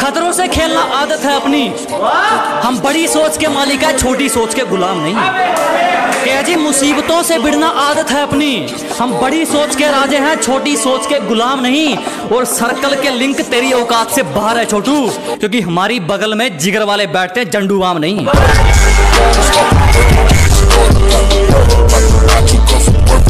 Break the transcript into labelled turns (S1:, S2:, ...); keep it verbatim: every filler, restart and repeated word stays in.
S1: खतरों से खेलना आदत है अपनी। हम बड़ी सोच के मालिक है, छोटी सोच के गुलाम नहीं। कह जी मुसीबतों से भिड़ना आदत है अपनी। हम बड़ी सोच के राजे हैं, छोटी सोच के गुलाम नहीं। और सर्कल के लिंक तेरी औकात से बाहर है छोटू, क्योंकि हमारी बगल में जिगर वाले बैठते हैं, जंडू आम नहीं।